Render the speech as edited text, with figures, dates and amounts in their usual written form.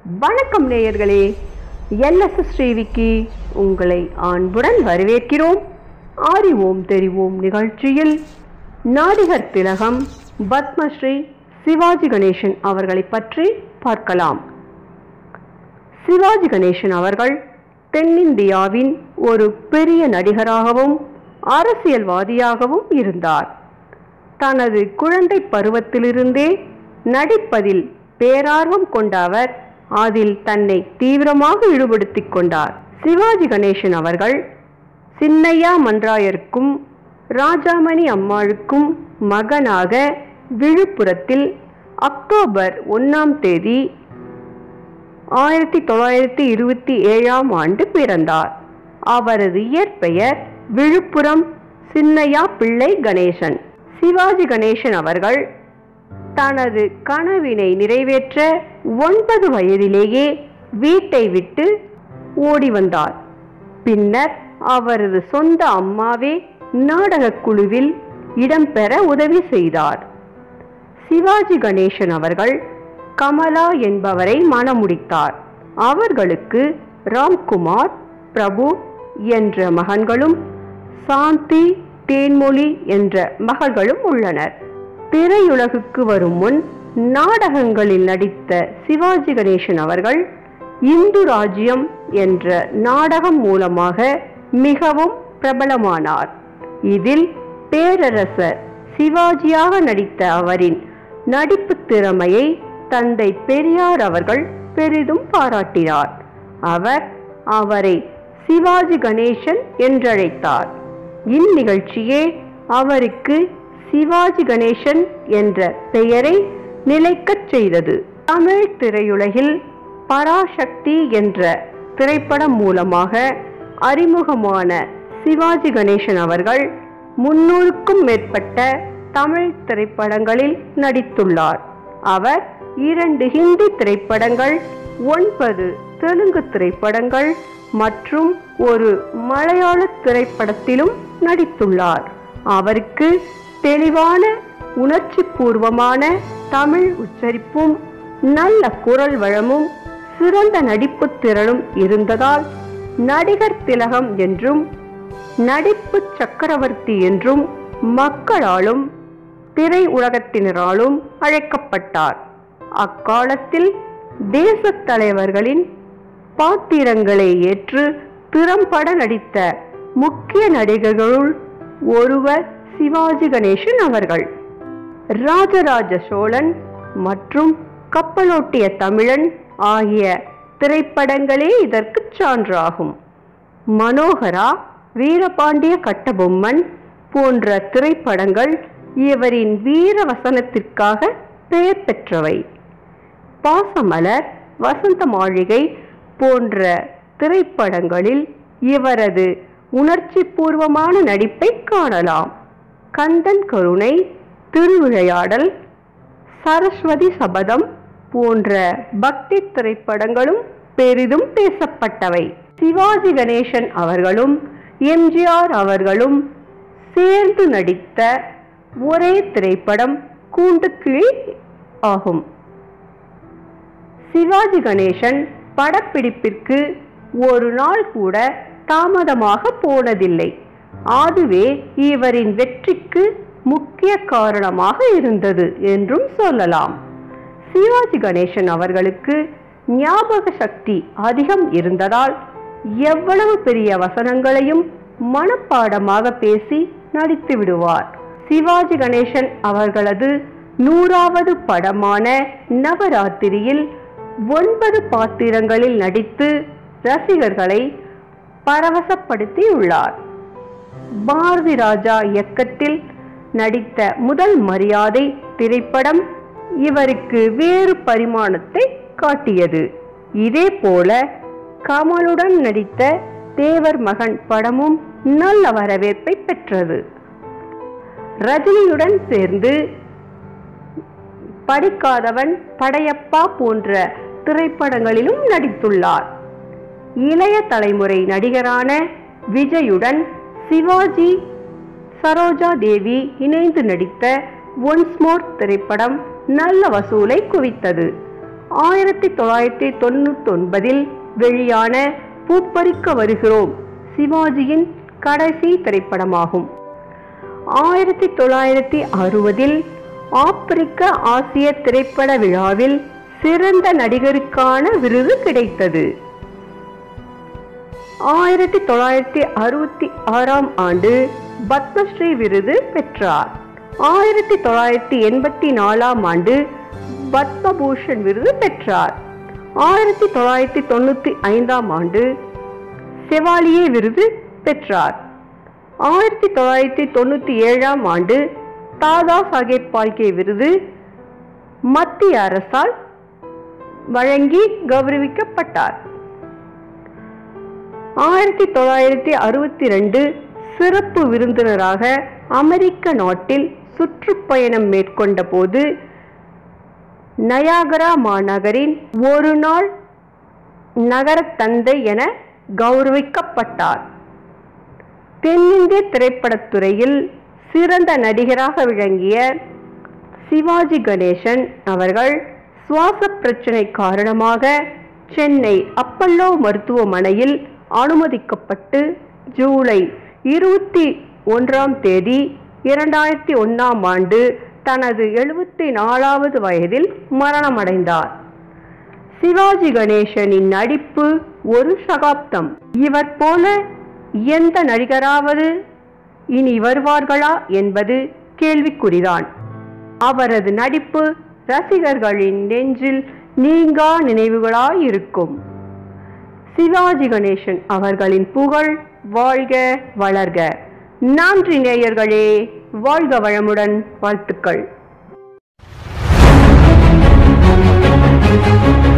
வணக்கம் நேயர்களே, எல்எஸ்எஸ் டிவிக்கு உங்களை அன்புடன் வரவேற்கிறோம். அறிவோம் தெரிவோம் நிகழ்ச்சியில் நடிகர் திலகம் பத்மஸ்ரீ சிவாஜி கணேசன் அவர்களை பற்றி பார்க்கலாம். சிவாஜி கணேசன் அவர்கள் தென்னிந்தியாவின் ஒரு பெரிய நடிகராகவும் அரசியல்வாதியாகவும் இருந்தார். தனது குழந்தை பருவத்திலிருந்தே நடிப்பதில் பேரார்வம் கொண்ட அவர் அதில் தன்னை தீவிரமாக ஈடுபடுத்திக் கொண்டார். சிவாஜி கணேசன் அவர்கள் சின்னையா மன்றாயருக்கும் ராஜாமணி அம்மாளுக்கும் மகனாக விழுப்புரத்தில் அக்டோபர் 1 1927 பிறந்தார். அவரது இயற்பெயர் விழுப்புரம் சின்னையா பிள்ளை கணேசன். சிவாஜி கணேசன் அவர்கள் தனது கனவினை நிறைவேற்ற 9 வயதிலேயே வீட்டை விட்டு ஓடி வந்தார். பின்னர் அவரது சொந்த அம்மாவே நாடகக் குழுவில் இடம்பெற உதவி செய்தார். சிவாஜி கணேசன் அவர்கள் கமலா என்பவரை மணமுடித்தார். அவர்களுக்கு ராம்குமார், பிரபு என்ற மகன்களும் சாந்தி, தேன்மொழி என்ற மகள்களும் உள்ளனர். திரையுலகுக்கு வரும் முன் நாடகங்களில் நடித்த சிவாஜி கணேசன் அவர்கள் இந்து ராஜ்யம் என்ற நாடகம் மூலமாக மிகவும் பிரபலமானார். இதில் பேரரசர் சிவாஜியாக நடித்த அவரின் நடிப்பு திறமையை தந்தை பெரியார் அவர்கள் பெரிதும் பாராட்டினார். அவர் அவரை சிவாஜி கணேசன் என்றழைத்தார். இந்நிகழ்ச்சியே அவருக்கு சிவாஜி கணேசன் என்ற பெயரை நிலைக்கச் செய்தது. தமிழ் திரையுலகில் பராசக்தி என்ற திரைப்படம் மூலமாக அறிமுகமான சிவாஜி கணேசன் அவர்கள் 300க்கும் மேற்பட்ட தமிழ் திரைப்படங்களில் நடித்துள்ளார். அவர் 2 ஹிந்தி திரைப்படங்கள், 9 தெலுங்கு திரைப்படங்கள் மற்றும் ஒரு மலையாள திரைப்படத்திலும் நடித்துள்ளார். அவருக்கு தெளிவான உணர்ச்சி பூர்வமான தமிழ் உச்சரிப்பும் நல்ல குரல் வளமும் சிறந்த நடிப்பு திறனும் இருந்ததால் நடிகர் திலகம் என்றும் நடிப்பு சக்கரவர்த்தி என்றும் மக்களாலும் திரை உலகத்தினராலும் அழைக்கப்பட்டார். அக்காலத்தில் தேச தலைவர்களின் பாத்திரங்களை ஏற்று திறம்பட நடித்த முக்கிய நடிகர்களுள் ஒருவர் சிவாஜி கணேசன் அவர்கள். ராஜராஜ சோழன் மற்றும் கப்பலோட்டிய தமிழன் ஆகிய திரைப்படங்களே இதற்கு சான்றாகும். மனோகரா, வீரபாண்டிய கட்டபொம்மன் போன்ற திரைப்படங்கள் இவரின் வீர வசனத்திற்காக பெயர் பெற்றவை. பாசமலர், வசந்த மாளிகை போன்ற திரைப்படங்களில் இவரது உணர்ச்சி பூர்வமான நடிப்பை காணலாம். கந்தன் கருணை, திருவிளையாடல், சரஸ்வதி சபதம் போன்ற பக்தி திரைப்படங்களும் பெரிதும் பேசப்பட்டவை. சிவாஜி கணேசன் அவர்களும் எம்ஜிஆர் அவர்களும் சேர்ந்து நடித்த ஒரே திரைப்படம் கூண்டுக்கிளி ஆகும். சிவாஜி கணேசன் படப்பிடிப்பிற்கு ஒரு நாள் கூட தாமதமாக போனதில்லை. அதுவே இவரின் வெற்றிக்கு முக்கிய காரணமாக இருந்தது என்றும் சொல்லலாம். சிவாஜி கணேசன் அவர்களுக்கு ஞாபக சக்தி அதிகம் இருந்ததால் எவ்வளவு பெரிய வசனங்களையும் மனப்பாடமாக பேசி நடித்து விடுவார். சிவாஜி கணேசன் அவர்களது 100வது படமான நவராத்திரியில் 9 பாத்திரங்களில் நடித்து ரசிகர்களை பரவசப்படுத்தியுள்ளார். பாரதி ராஜா இயக்கத்தில் நடித்த முதல் மரியாதை திரைப்படம் இவருக்கு வேறு பரிமாணத்தை காட்டியது. இதே போல கமலுடன் நடித்த தேவர் மகன் படமும் நல்ல வரவேற்பை பெற்றது. ரஜினியுடன் சேர்ந்து படிக்காதவன், படையப்பா போன்ற திரைப்படங்களிலும் நடித்துள்ளார். இளைய தலைமுறை நடிகரான விஜயுடன் சிவாஜி, சரோஜா தேவி இணைந்து நடித்த ஒன்ஸ் மோர் திரைப்படம் நல்ல வசூலை குவித்தது. 1999 வெளியான பூப்பறிக்க வருகிறோம் சிவாஜியின் கடைசி திரைப்படமாகும். 1960 ஆப்பிரிக்க ஆசிய திரைப்பட விழாவில் சிறந்த நடிகருக்கான விருது கிடைத்தது. 1966 ஆண்டு பத்மஸ்ரீ விருது பெற்றார். 1984 ஆண்டு பத்மபூஷன் விருது பெற்றார். 1995 ஆண்டு செவாலியே விருது பெற்றார். 1997 ஆண்டு தாதா சாஹேப் பால்கே விருது மத்திய அரசால் வழங்கி கௌரவிக்கப்பட்டார். 1962 சிறப்பு விருந்தினராக அமெரிக்க நாட்டில் சுற்றுப்பயணம் மேற்கொண்ட போது நயாகரா மாநகரின் ஒரு நாள் நகர தந்தை என கௌரவிக்கப்பட்டார். தென்னிந்திய திரைப்படத்துறையில் சிறந்த நடிகராக விளங்கிய சிவாஜி கணேசன் அவர்கள் சுவாச பிரச்சனை காரணமாக சென்னை அப்பல்லோ மருத்துவமனையில் அனுமதிக்கப்பட்டு ஜூலை 21 2001 ஆண்டு தனது 74வது வயதில் மரணமடைந்தார். சிவாஜி கணேசனின் நடிப்பு ஒரு சகாப்தம். இவர் போல எந்த நடிகராவது இனி வருவார்களா என்பது கேள்விக்குறிதான். அவரது நடிப்பு ரசிகர்களின் நெஞ்சில் நீங்கா நினைவுகளாயிருக்கும். சிவாஜி கணேசன் அவர்களின் புகழ் வாழ்க வளர்க. நன்றி நேயர்களே, வாழ்க வளமுடன், வாழ்த்துக்கள்.